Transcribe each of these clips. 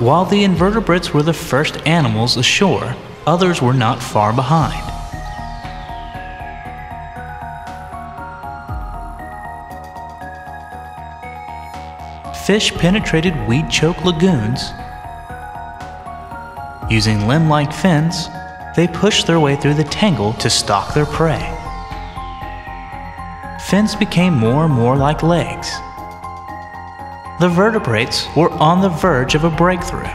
While the invertebrates were the first animals ashore, others were not far behind. Fish penetrated weed-choked lagoons. Using limb-like fins, they pushed their way through the tangle to stalk their prey. Fins became more and more like legs. The vertebrates were on the verge of a breakthrough.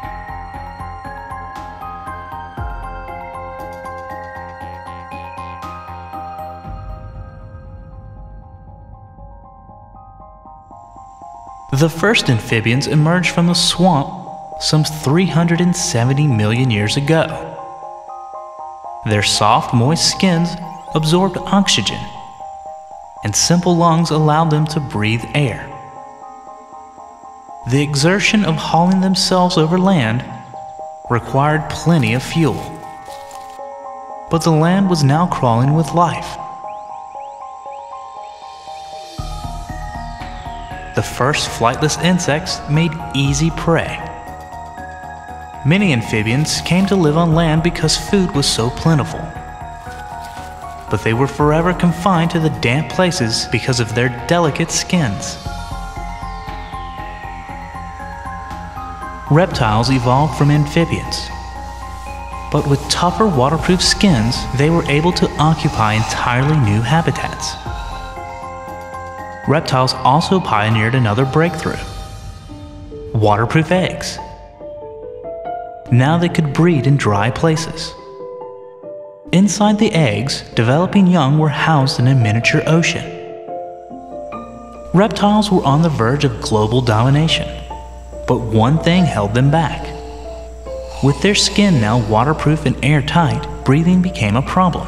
The first amphibians emerged from the swamp some 370 million years ago. Their soft, moist skins absorbed oxygen, and simple lungs allowed them to breathe air. The exertion of hauling themselves over land required plenty of fuel. But the land was now crawling with life. The first flightless insects made easy prey. Many amphibians came to live on land because food was so plentiful. But they were forever confined to the damp places because of their delicate skins. Reptiles evolved from amphibians, but with tougher waterproof skins, they were able to occupy entirely new habitats. Reptiles also pioneered another breakthrough: waterproof eggs. Now they could breed in dry places. Inside the eggs, developing young were housed in a miniature ocean. Reptiles were on the verge of global domination, but one thing held them back. With their skin now waterproof and airtight, breathing became a problem.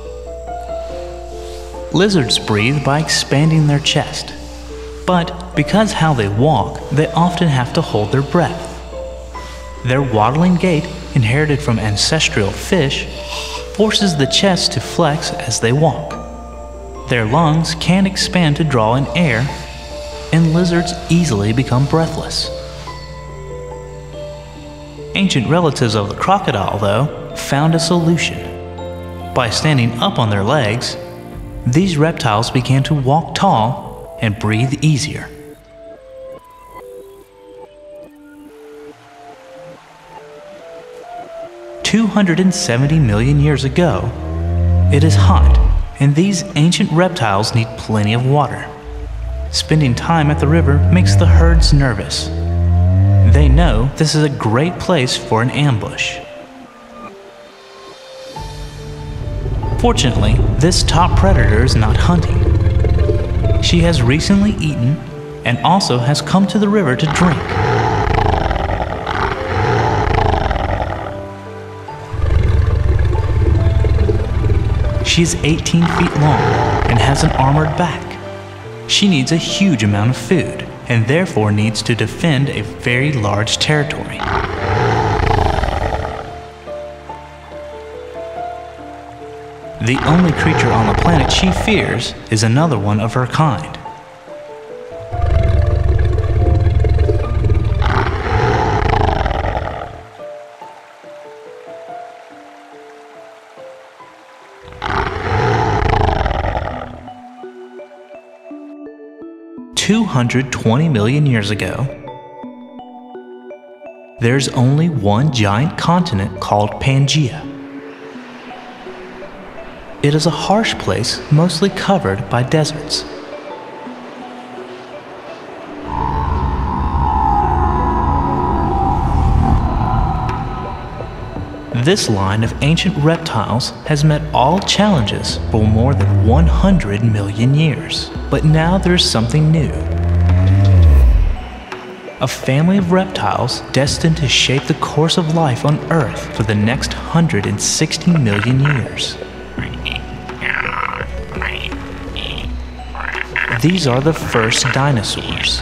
Lizards breathe by expanding their chest, but because how they walk, they often have to hold their breath. Their waddling gait, inherited from ancestral fish, forces the chest to flex as they walk. Their lungs can't expand to draw in air, and lizards easily become breathless. Ancient relatives of the crocodile, though, found a solution. By standing up on their legs, these reptiles began to walk tall and breathe easier. "270 million years ago, it is hot, and these ancient reptiles need plenty of water. Spending time at the river makes the herds nervous. They know this is a great place for an ambush. Fortunately, this top predator is not hunting. She has recently eaten and also has come to the river to drink. She is 18 feet long and has an armored back. She needs a huge amount of food and therefore needs to defend a very large territory. The only creature on the planet she fears is another one of her kind. "220 million years ago, there's only one giant continent called Pangaea. It is a harsh place mostly covered by deserts. This line of ancient reptiles has met all challenges for more than 100 million years. But now there's something new. A family of reptiles destined to shape the course of life on Earth for the next 160 million years. These are the first dinosaurs.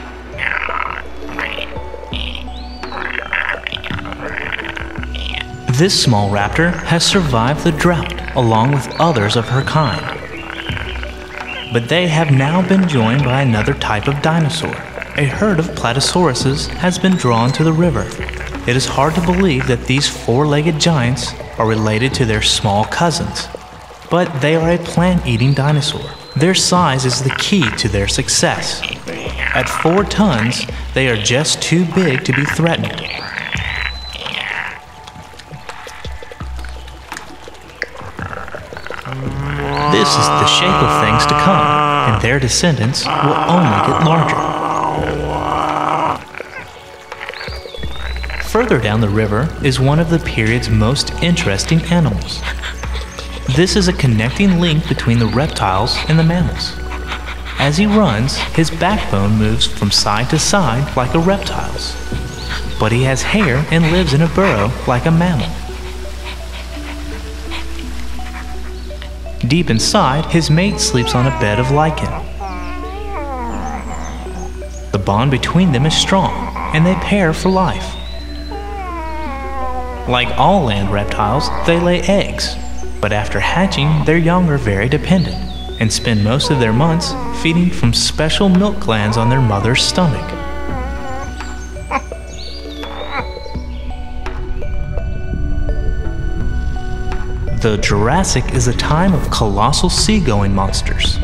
This small raptor has survived the drought along with others of her kind. But they have now been joined by another type of dinosaur, a herd of platysauruses has been drawn to the river. It is hard to believe that these four-legged giants are related to their small cousins, but they are a plant-eating dinosaur. Their size is the key to their success. At 4 tons, they are just too big to be threatened. This is the shape of things to come, and their descendants will only get larger. Further down the river is one of the period's most interesting animals. This is a connecting link between the reptiles and the mammals. As he runs, his backbone moves from side to side like a reptile's, but he has hair and lives in a burrow like a mammal. Deep inside, his mate sleeps on a bed of lichen. The bond between them is strong, and they pair for life. Like all land reptiles, they lay eggs, but after hatching, their young are very dependent and spend most of their months feeding from special milk glands on their mother's stomach. The Jurassic is a time of colossal seagoing monsters.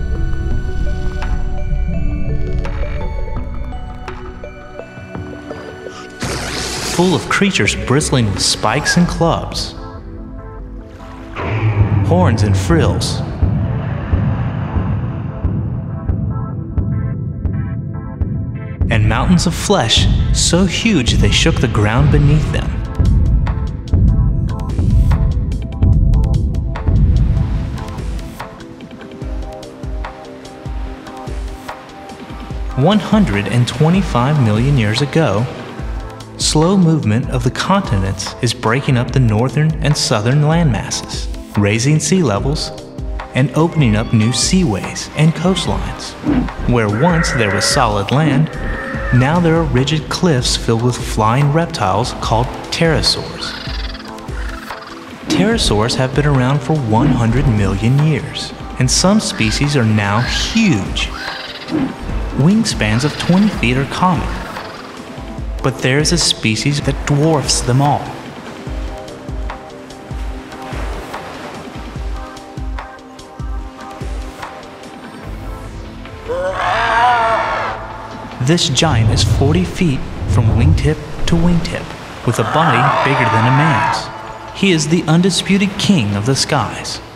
Full of creatures bristling with spikes and clubs, horns and frills, and mountains of flesh so huge they shook the ground beneath them. $125 million years ago, slow movement of the continents is breaking up the northern and southern landmasses, raising sea levels, and opening up new seaways and coastlines. Where once there was solid land, now there are rigid cliffs filled with flying reptiles called pterosaurs. Pterosaurs have been around for 100 million years, and some species are now huge. Wingspans of 20 feet are common, but there is a species that dwarfs them all. This giant is 40 feet from wingtip to wingtip, with a body bigger than a man's. He is the undisputed king of the skies.